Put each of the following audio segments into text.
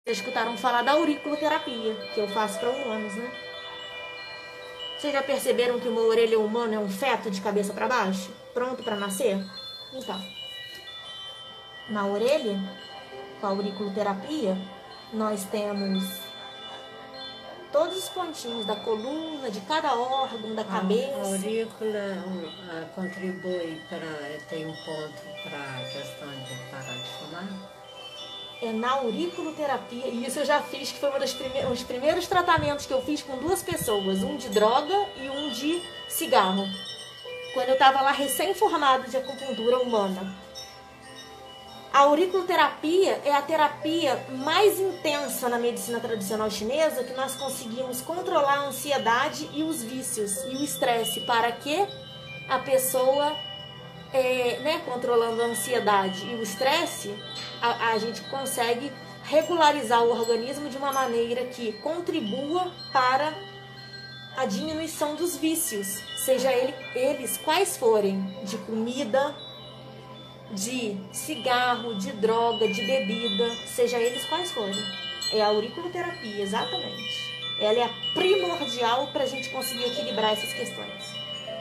escutaram falar da auriculoterapia, que eu faço para humanos, né? Vocês já perceberam que uma orelha humana é um feto de cabeça para baixo? Pronto para nascer? Então, na orelha, com a auriculoterapia, nós temos todos os pontinhos da coluna, de cada órgão, da cabeça. A aurícula contribui para ter um ponto para a questão de parar de fumar? É na auriculoterapia, e isso eu já fiz, que foi um dos primeiros tratamentos que eu fiz com 2 pessoas, um de droga e um de cigarro, quando eu estava lá recém-formada de acupuntura humana. A auriculoterapia é a terapia mais intensa na medicina tradicional chinesa, que nós conseguimos controlar a ansiedade e os vícios e o estresse, para que a pessoa, controlando a ansiedade e o estresse, a gente consegue regularizar o organismo de uma maneira que contribua para a diminuição dos vícios, seja eles quais forem, de comida, de cigarro, de droga, de bebida, seja eles quais forem. É a auriculoterapia, exatamente. Ela é a primordial para a gente conseguir equilibrar essas questões.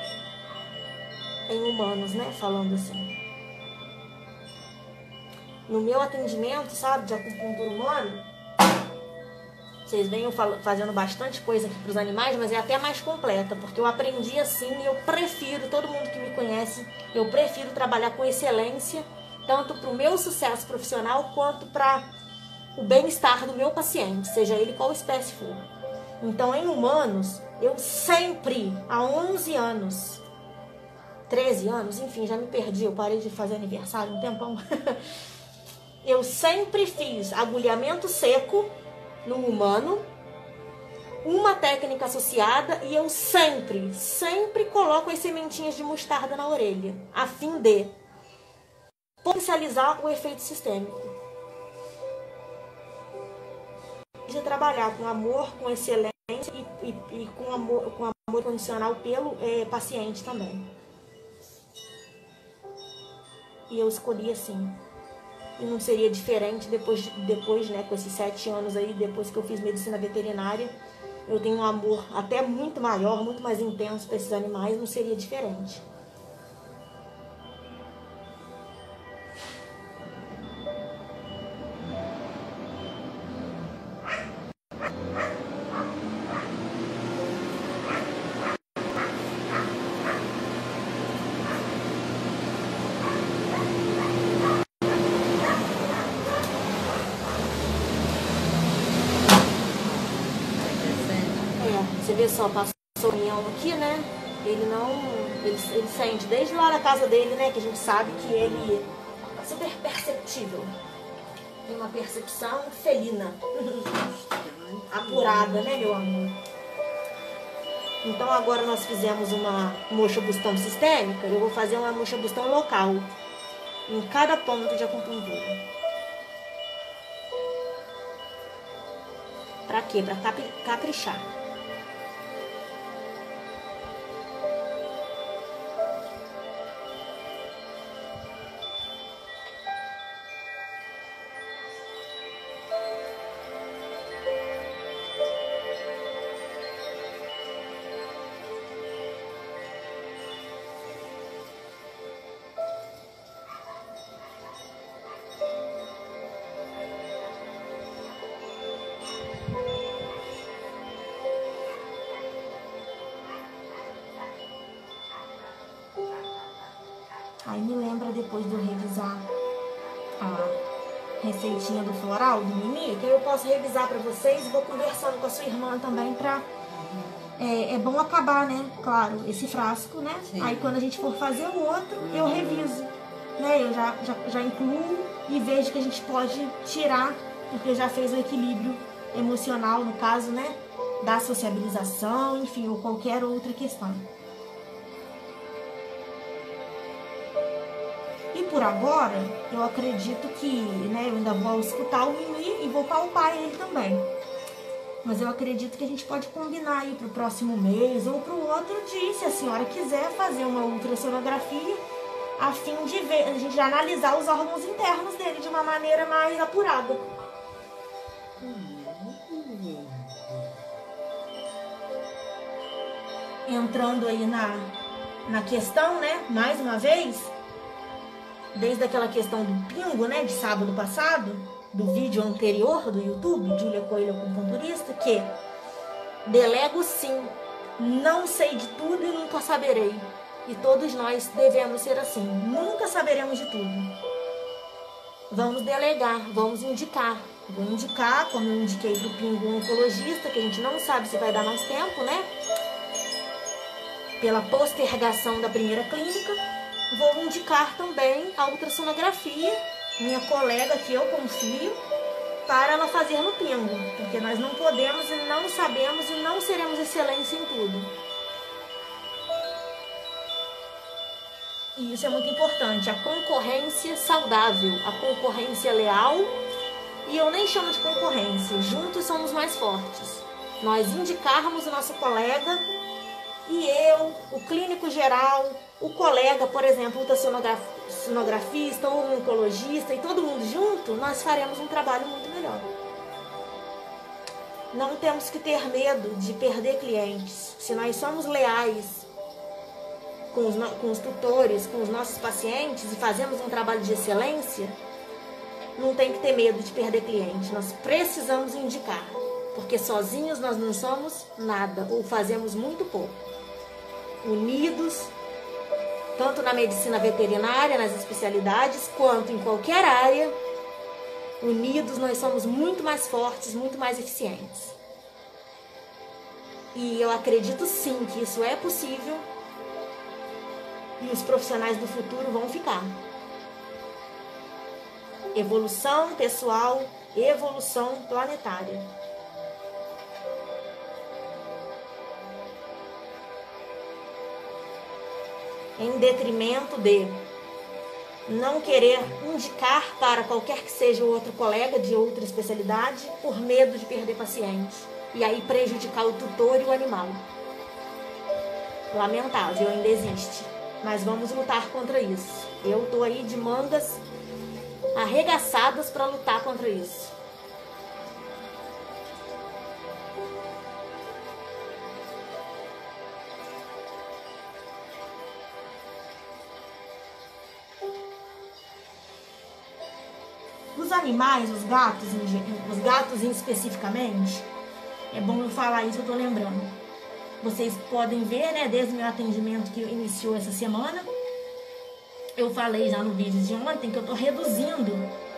Em humanos, né? Falando assim. No meu atendimento, sabe, de acupuntura humana, vocês venham fazendo bastante coisa aqui para os animais, mas é até mais completa, porque eu aprendi assim e eu prefiro, todo mundo que me conhece, eu prefiro trabalhar com excelência, tanto para o meu sucesso profissional, quanto para o bem-estar do meu paciente, seja ele qual espécie for. Então, em humanos, eu sempre, há 11 anos, 13 anos, enfim, já me perdi, eu parei de fazer aniversário um tempão. Eu sempre fiz agulhamento seco no humano, uma técnica associada, e eu sempre coloco as sementinhas de mostarda na orelha, a fim de potencializar o efeito sistêmico. De trabalhar com amor, com excelência e com amor condicional pelo paciente também. E eu escolhi assim. E não seria diferente depois, né, com esses 7 anos aí, depois que eu fiz medicina veterinária, eu tenho um amor até muito maior, muito mais intenso para esses animais, não seria diferente. Você vê só, passou o caminhão aqui, né? Ele sente desde lá da casa dele, né? Que a gente sabe que ele é super perceptível. Tem uma percepção felina. Apurada, né, meu amor? Então agora nós fizemos uma moxa-bustão sistêmica. Eu vou fazer uma moxa-bustão local em cada ponto de acupuntura. Pra quê? Pra caprichar. Aí me lembra depois de eu revisar a receitinha do floral, do Mimi, que aí eu posso revisar pra vocês e vou conversando com a sua irmã também pra... É bom acabar, né? Claro, esse frasco, né? Sim. Aí quando a gente for fazer o outro, eu reviso, né? Eu já incluo e vejo que a gente pode tirar, porque já fez o equilíbrio emocional, no caso, né? Da sociabilização, enfim, ou qualquer outra questão. E por agora, eu acredito que, né, eu ainda vou escutar o Mimi e vou palpar ele também. Mas eu acredito que a gente pode combinar aí pro próximo mês ou pro outro dia, se a senhora quiser fazer uma ultrassonografia, a fim de ver, a gente analisar os órgãos internos dele de uma maneira mais apurada. Entrando aí na questão, né? Mais uma vez, desde aquela questão do pingo, né? De sábado passado, do vídeo anterior do YouTube, Júlia Coelho Acupunturista, que delego sim, não sei de tudo e nunca saberei. E todos nós devemos ser assim, nunca saberemos de tudo. Vamos delegar, vamos indicar. Vou indicar, como eu indiquei para o pingo oncologista, que a gente não sabe se vai dar mais tempo, né? Pela postergação da primeira clínica, vou indicar também a ultrassonografia, minha colega que eu confio, para ela fazer no pingo, porque nós não podemos e não sabemos e não seremos excelentes em tudo. E isso é muito importante, a concorrência saudável, a concorrência leal, e eu nem chamo de concorrência, juntos somos mais fortes. Nós indicarmos o nosso colega e eu, o clínico geral, o colega, por exemplo, o ultrassonografista ou o oncologista, e todo mundo junto, nós faremos um trabalho muito melhor. Não temos que ter medo de perder clientes. Se nós somos leais com os tutores, com os nossos pacientes e fazemos um trabalho de excelência, não tem que ter medo de perder cliente. Nós precisamos indicar, porque sozinhos nós não somos nada ou fazemos muito pouco. Unidos, tanto na medicina veterinária, nas especialidades, quanto em qualquer área, unidos nós somos muito mais fortes, muito mais eficientes. E eu acredito sim que isso é possível e os profissionais do futuro vão ficar. Evolução pessoal, evolução planetária. Em detrimento de não querer indicar para qualquer que seja outro colega de outra especialidade por medo de perder paciente e aí prejudicar o tutor e o animal. Lamentável, ainda existe, mas vamos lutar contra isso. Eu estou aí de mangas arregaçadas para lutar contra isso. Os animais, os gatos especificamente, é bom eu falar isso, eu tô lembrando. Vocês podem ver, né, desde o meu atendimento que iniciou essa semana, eu falei já no vídeo de ontem que eu tô reduzindo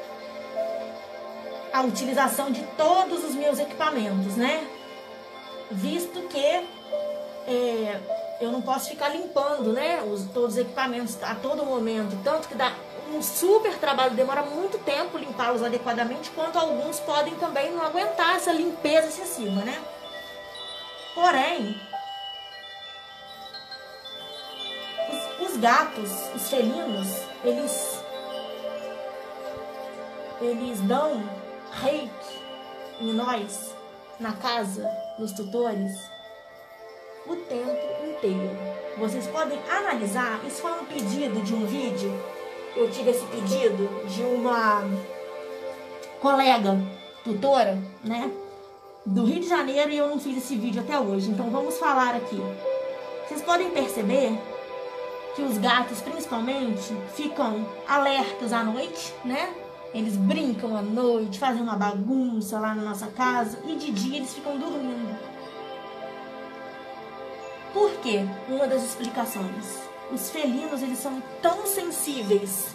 a utilização de todos os meus equipamentos, né? Visto que eu não posso ficar limpando, né, todos os equipamentos a todo momento, tanto que dá um super trabalho, demora muito tempo limpá-los adequadamente, quanto alguns podem também não aguentar essa limpeza excessiva, né? Porém, os gatos, os felinos, eles dão reiki em nós, na casa, nos tutores, o tempo inteiro. Vocês podem analisar, isso foi um pedido de um vídeo. Eu tive esse pedido de uma colega tutora, né, do Rio de Janeiro, e eu não fiz esse vídeo até hoje. Então vamos falar aqui. Vocês podem perceber que os gatos, principalmente, ficam alertas à noite, né? Eles brincam à noite, fazem uma bagunça lá na nossa casa, e de dia eles ficam dormindo. Por quê? Uma das explicações. Os felinos, eles são tão sensíveis.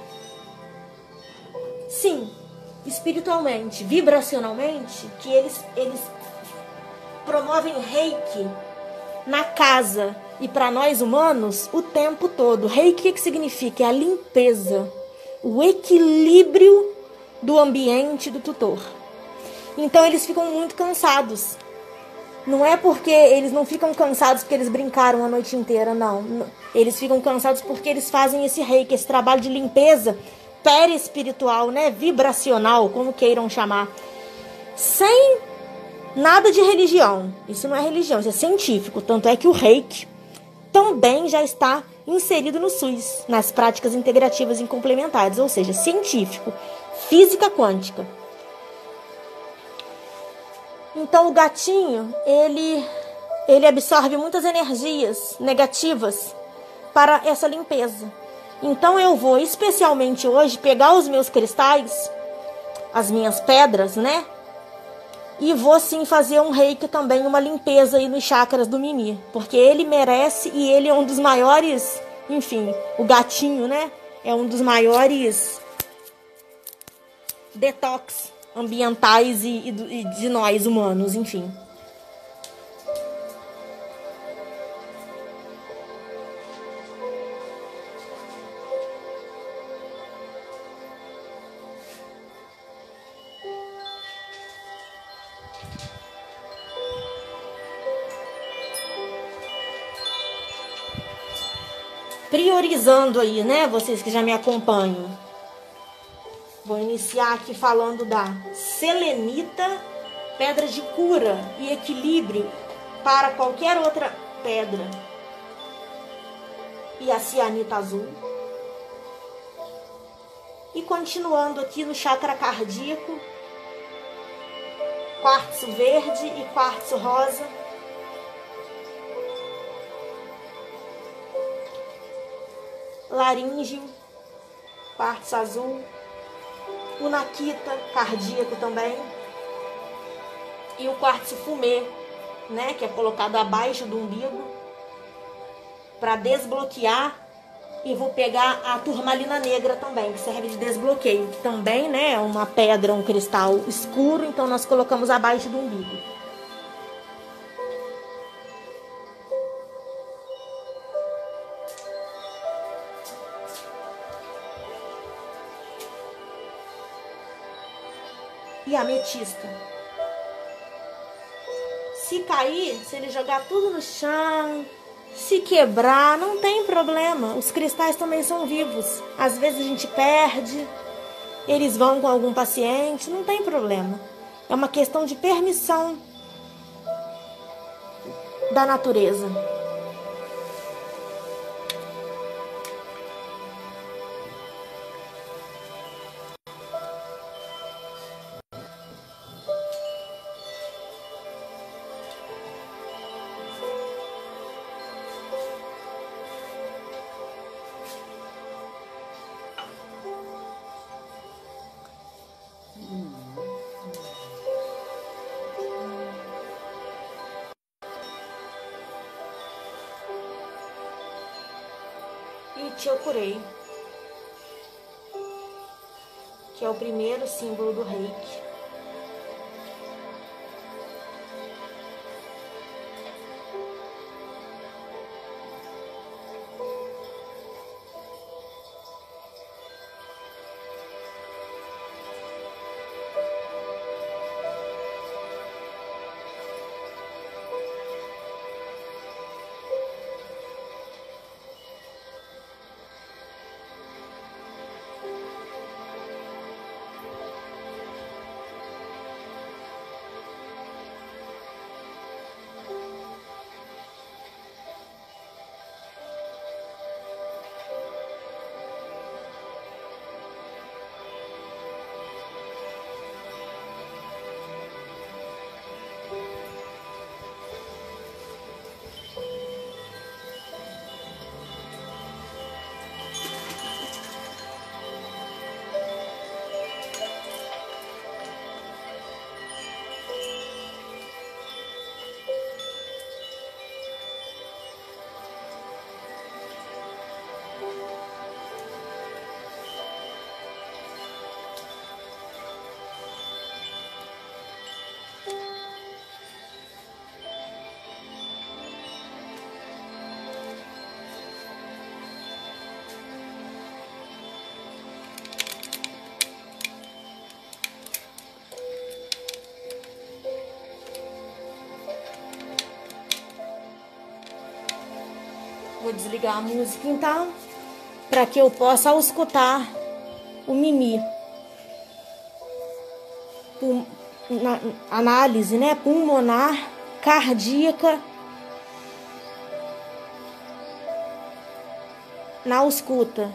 Sim, espiritualmente, vibracionalmente, que eles promovem reiki na casa e para nós humanos o tempo todo. Reiki, o que significa? É a limpeza, o equilíbrio do ambiente do tutor. Então eles ficam muito cansados. Não é porque eles não ficam cansados porque eles brincaram a noite inteira, não. Eles ficam cansados porque eles fazem esse reiki, esse trabalho de limpeza perispiritual, né? Vibracional, como queiram chamar. Sem nada de religião. Isso não é religião, isso é científico. Tanto é que o reiki também já está inserido no SUS, nas práticas integrativas e complementares, ou seja, científico, física quântica. Então o gatinho, ele absorve muitas energias negativas para essa limpeza. Então eu vou especialmente hoje pegar os meus cristais, as minhas pedras, né? E vou sim fazer um reiki também, uma limpeza aí nos chakras do Mimi. Porque ele merece e ele é um dos maiores, enfim, o gatinho, né? É um dos maiores detox ambientais e de nós humanos, enfim. Priorizando aí, né? Vocês que já me acompanham. Vou iniciar aqui falando da selenita, pedra de cura e equilíbrio para qualquer outra pedra. E a cianita azul. E continuando aqui no chakra cardíaco, quartzo verde e quartzo rosa. Laríngeo, quartzo azul, o naquita, cardíaco também, e o quartzo fumê, né, que é colocado abaixo do umbigo, para desbloquear. E vou pegar a turmalina negra também, que serve de desbloqueio, que também, né, é uma pedra, um cristal escuro, então nós colocamos abaixo do umbigo. E a ametista. Se cair, se ele jogar tudo no chão, se quebrar, não tem problema. Os cristais também são vivos. Às vezes a gente perde, eles vão com algum paciente, não tem problema. É uma questão de permissão da natureza. E Chokurei, que é o primeiro símbolo do reiki. Vou desligar a música então, para que eu possa escutar o Mimi. Na análise, né, pulmonar, cardíaca, na ausculta.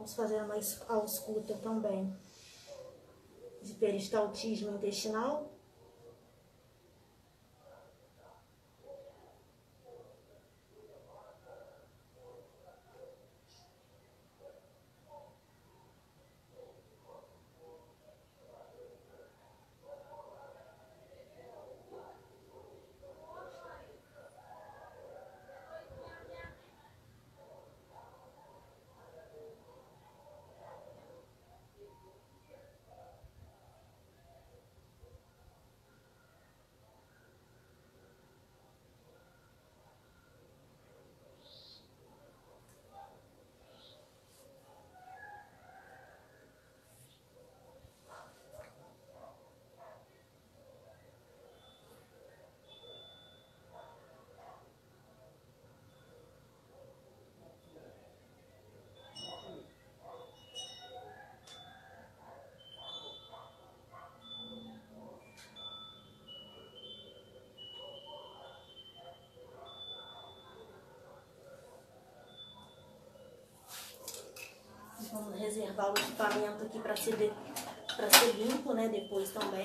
Vamos fazer uma ausculta também de peristaltismo intestinal. Vamos reservar o equipamento aqui para ser limpo, né? Depois também.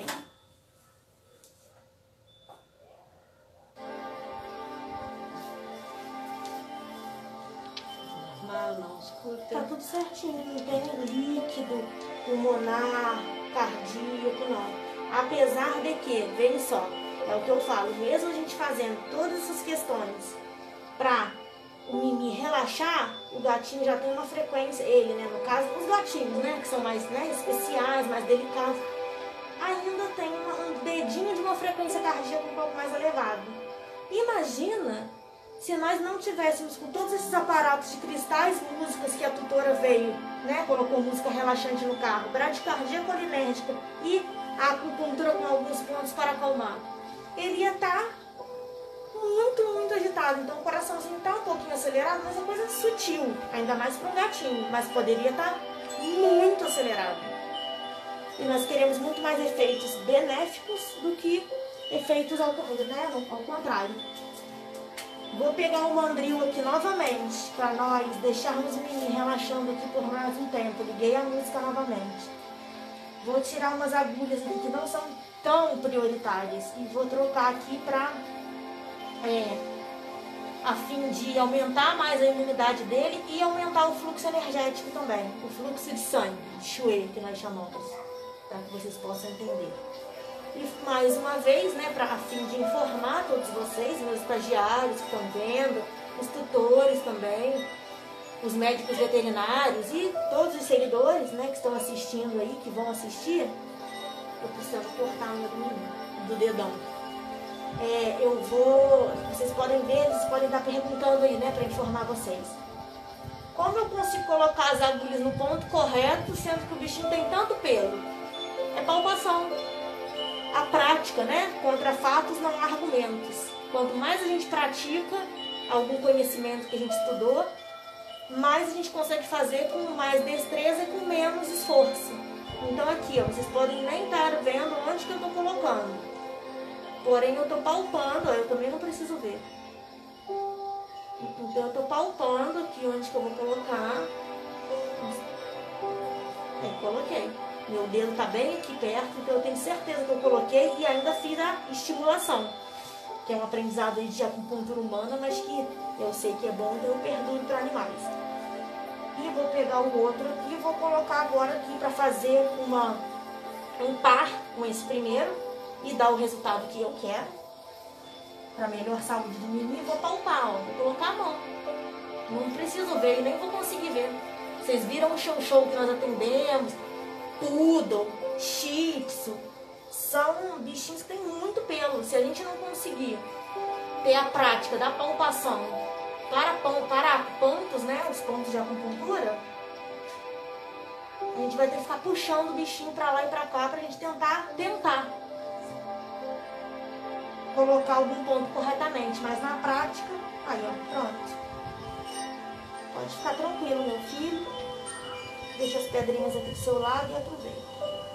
Normal, não escuta. Tá tudo certinho, não tem líquido, pulmonar, cardíaco, não. Apesar de que, vem só, é o que eu falo, mesmo a gente fazendo todas essas questões para o Mimi relaxar, o gatinho já tem uma frequência, ele, né, no caso, os gatinhos, né, que são mais, né, especiais, mais delicados, ainda tem um dedinho de uma frequência cardíaca um pouco mais elevada. Imagina se nós não tivéssemos com todos esses aparatos de cristais, músicas que a tutora veio, né, colocou música relaxante no carro, bradicardia colinérgica e a acupuntura com alguns pontos para acalmar. Ele ia estar muito agitado, então o coraçãozinho está um pouquinho acelerado, mas é coisa sutil, ainda mais para um gatinho, mas poderia estar muito acelerado. E nós queremos muito mais efeitos benéficos do que efeitos ao contrário. Vou pegar o mandril aqui novamente, para nós deixarmos o Mimi relaxando aqui por mais um tempo. Liguei a música novamente. Vou tirar umas agulhas aqui que não são tão prioritárias e vou trocar aqui para a fim de aumentar mais a imunidade dele e aumentar o fluxo energético também, o fluxo de sangue, de Shui, que nós chamamos, para que vocês possam entender. E mais uma vez, né, a fim de informar todos vocês, meus estagiários que estão vendo, os tutores também, os médicos veterinários e todos os seguidores, né, que estão assistindo aí, que vão assistir. Eu preciso cortar a unha do dedão. Vocês podem ver, vocês podem estar perguntando aí, né, para informar vocês. Como eu consigo colocar as agulhas no ponto correto, sendo que o bichinho tem tanto pelo? É palpação. A prática, né, contra fatos não há argumentos. Quanto mais a gente pratica algum conhecimento que a gente estudou, mais a gente consegue fazer com mais destreza e com menos esforço. Então aqui, ó, vocês podem nem estar vendo onde que eu estou colocando. Porém, eu estou palpando, ó, eu também não preciso ver. Então eu estou palpando aqui onde que eu vou colocar. Coloquei. Meu dedo está bem aqui perto, então eu tenho certeza que eu coloquei e ainda fiz a estimulação. Que é um aprendizado aí de acupuntura humana, mas que eu sei que é bom, então eu perdoo para animais. E vou pegar o outro aqui e vou colocar agora aqui para fazer um par com esse primeiro e dar o resultado que eu quero. Para melhor saúde do Mimi, vou palpar, ó, vou colocar a mão. Não preciso ver e nem vou conseguir ver. Vocês viram o show que nós atendemos? Poodle, Shih Tzu, são bichinhos que têm muito pelo. Se a gente não conseguir ter a prática da palpação para pontos, né, os pontos de acupuntura, a gente vai ter que ficar puxando o bichinho para lá e para cá para a gente tentar colocar algum ponto corretamente. Mas na prática, aí ó, pronto. Pode ficar tranquilo, meu filho. Deixa as pedrinhas aqui do seu lado e aproveita.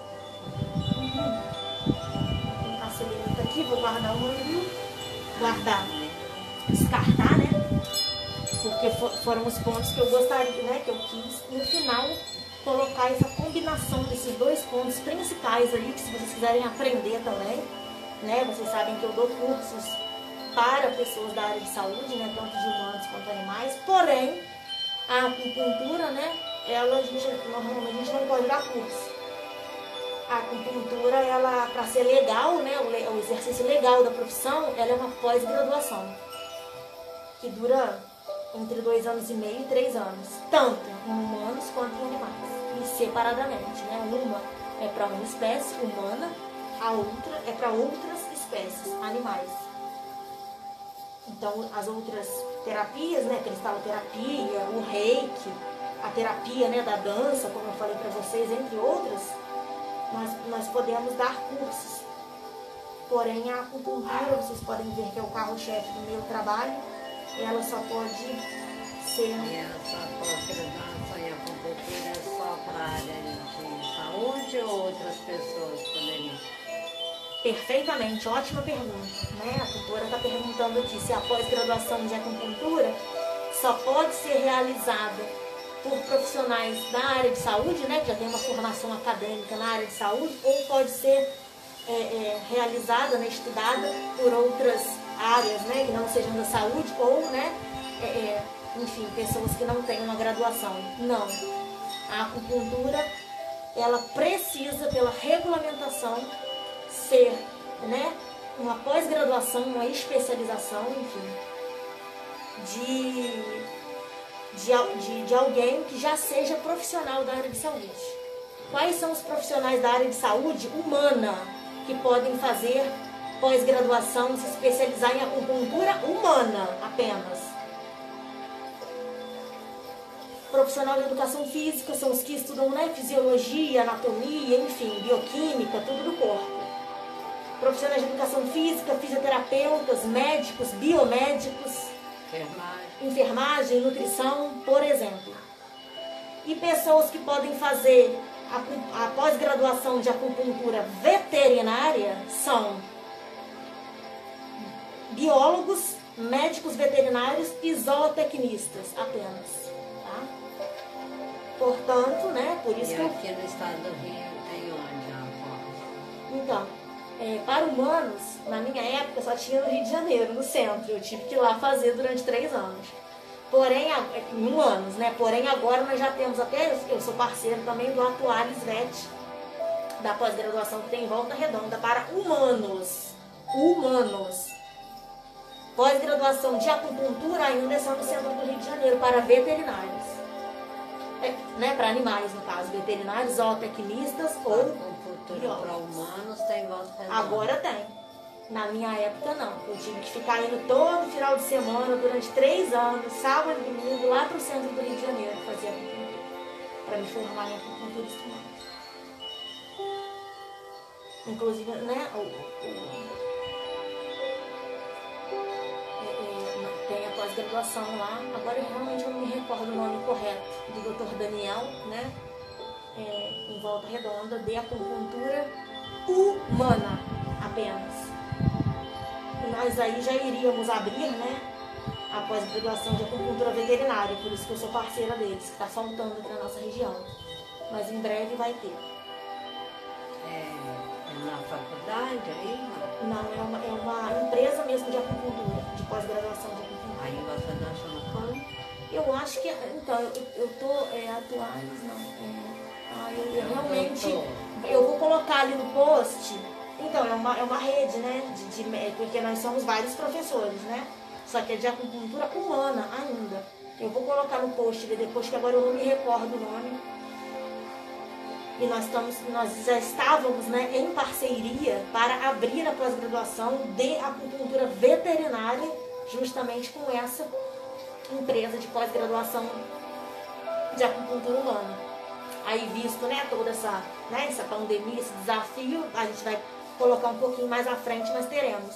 Vou colocar a celulite aqui, vou guardar o mandril. Guardar, descartar, né? porque foram os pontos que eu gostaria, né, que eu quis, no final, colocar essa combinação desses dois pontos principais aí, que se vocês quiserem aprender também, né, vocês sabem que eu dou cursos para pessoas da área de saúde, né, tanto de humanos quanto animais, porém, a acupuntura, né, normalmente a gente não pode dar curso. A acupuntura, ela, para ser legal, né, o exercício legal da profissão, ela é uma pós-graduação, que dura entre 2 anos e meio e 3 anos, tanto em humanos quanto em animais, e separadamente, né, uma é para uma espécie humana, a outra é para outras espécies, animais. Então, as outras terapias, né, cristaloterapia, o reiki, a terapia, né, da dança, como eu falei para vocês, entre outras, nós podemos dar cursos. Porém, a acupuntura, vocês podem ver que é o carro-chefe do meu trabalho, ela só pode ser... E essa pós-graduação em acupuntura é só para a área de saúde ou outras pessoas poderiam? Perfeitamente, ótima pergunta, né? A tutora está perguntando aqui se a pós-graduação de acupuntura só pode ser realizada por profissionais da área de saúde, né, que já tem uma formação acadêmica na área de saúde, ou pode ser realizada, né, estudada por outras áreas, né, que não sejam da saúde, ou, né, enfim, pessoas que não têm uma graduação. Não. A acupuntura, ela precisa, pela regulamentação, ser, né, uma pós-graduação, uma especialização, enfim, de alguém que já seja profissional da área de saúde. Quais são os profissionais da área de saúde humana que podem fazer pós-graduação, se especializar em acupuntura humana apenas? Profissional de educação física são os que estudam, né, fisiologia, anatomia, enfim, bioquímica, tudo do corpo. Profissionais de educação física, fisioterapeutas, médicos, biomédicos, enfermagem, nutrição, por exemplo. E pessoas que podem fazer a pós-graduação de acupuntura veterinária são biólogos, médicos veterinários e zootecnistas apenas. Tá? Portanto, né, por isso e que aqui no estado do Rio tem onde a pós? Então, para humanos, na minha época só tinha no Rio de Janeiro, no centro. Eu tive que ir lá fazer durante 3 anos. Porém, humanos, né? Porém, agora nós já temos até, eu sou parceiro também do Atualis Vet, da pós-graduação que tem em Volta Redonda para humanos. Humanos. Pós-graduação de acupuntura ainda é só no centro do Rio de Janeiro, para veterinários. Né? Para animais, no caso, veterinários, zootecnistas ou para humanos tem Volta Redonda. Agora tem. Na minha época não. Eu tive que ficar indo todo final de semana durante 3 anos, sábado e domingo, lá para o centro do Rio de Janeiro fazer acupuntura. Para me formar em acupunturista humana. Inclusive, né, tem a pós-graduação lá. Agora realmente eu não me recordo o nome correto do Dr. Daniel, né? Em Volta Redonda, de acupuntura humana apenas. E nós aí já iríamos abrir, né, a pós-graduação de acupuntura veterinária, por isso que eu sou parceira deles, que está faltando aqui na nossa região. Mas em breve vai ter. É na faculdade aí? Não, é uma empresa mesmo de acupuntura, de pós-graduação de acupuntura. Aí você não chama quando? Eu acho que, então, eu tô atuais, não. Eu realmente, eu vou colocar ali no post. Então, é uma rede, né, porque nós somos vários professores, né, só que é de acupuntura humana ainda. Eu vou colocar no post depois, que agora eu não me recordo o nome. E nós já estávamos, né, em parceria para abrir a pós-graduação de acupuntura veterinária, justamente com essa empresa de pós-graduação de acupuntura humana. Aí, visto, né, toda essa pandemia, esse desafio, a gente vai colocar um pouquinho mais à frente, nós teremos.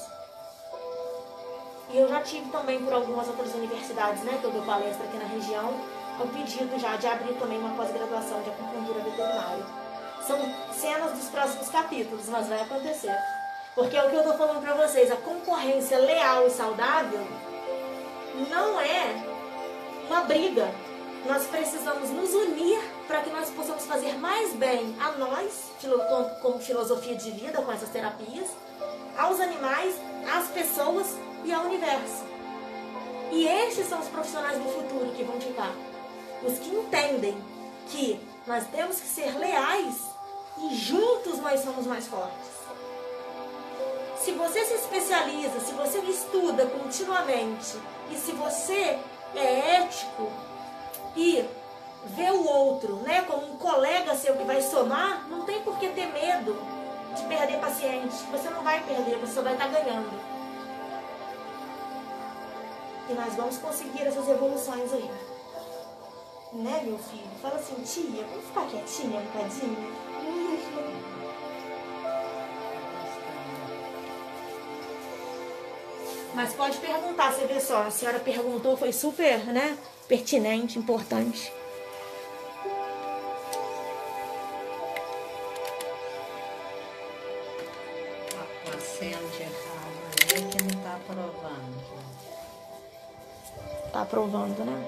E eu já tive também por algumas outras universidades, né, que eu dou palestra aqui na região, o pedido já de abrir também uma pós-graduação de acupuntura veterinária. São cenas dos próximos capítulos, mas vai acontecer. Porque é o que eu estou falando para vocês, a concorrência leal e saudável não é uma briga. Nós precisamos nos unir para que nós possamos fazer mais bem a nós, como filosofia de vida, com essas terapias, aos animais, às pessoas e ao universo. E estes são os profissionais do futuro que vão ficar. Os que entendem que nós temos que ser leais e juntos nós somos mais fortes. Se você se especializa, se você estuda continuamente e se você é ético e vê o outro, né, como um colega seu que vai somar, não tem por que ter medo de perder paciente. Você não vai perder, você só vai estar ganhando. E nós vamos conseguir essas evoluções aí. Né, meu filho? Fala assim, tia, vamos ficar quietinha um bocadinho? Mas pode perguntar, você vê só, a senhora perguntou, foi super, né, pertinente, importante. O aceno de errado aí que não está aprovando. Tá aprovando, né?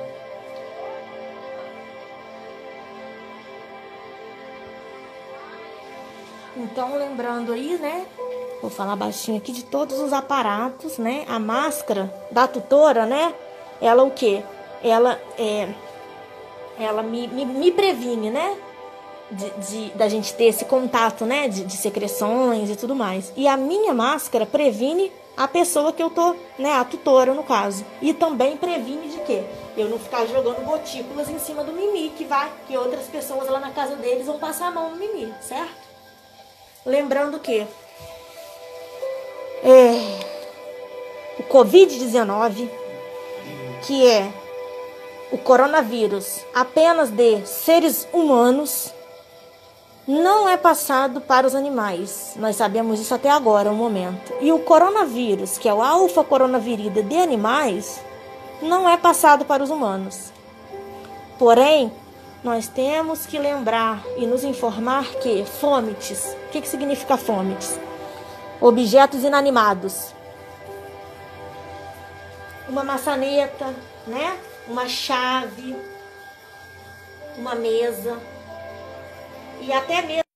Então, lembrando aí, né? Vou falar baixinho aqui de todos os aparatos, né? A máscara da tutora, né? Ela o quê? Ela me previne, né? Da gente ter esse contato, né? De secreções e tudo mais. E a minha máscara previne a pessoa que eu tô, né? A tutora, no caso. E também previne de quê? Eu não ficar jogando gotículas em cima do mimi, que outras pessoas lá na casa deles vão passar a mão no mimi, certo? Lembrando que o Covid-19, que é o coronavírus apenas de seres humanos, não é passado para os animais. Nós sabemos isso até agora, no momento. E o coronavírus, que é o alfa-coronavirida de animais, não é passado para os humanos. Porém, nós temos que lembrar e nos informar que fômites, o que significa fômites? Objetos inanimados. Uma maçaneta, né? Uma chave, uma mesa e até mesmo